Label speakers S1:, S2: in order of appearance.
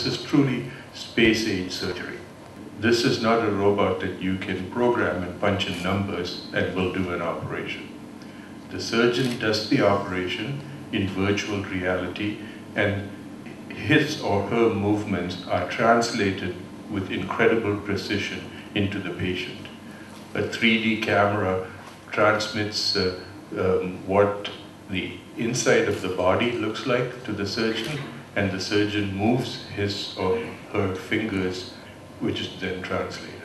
S1: This is truly space-age surgery. This is not a robot that you can program and punch in numbers and will do an operation. The surgeon does the operation in virtual reality, and his or her movements are translated with incredible precision into the patient. A 3D camera transmits what the inside of the body looks like to the surgeon, and the surgeon moves his or her fingers, which is then translated.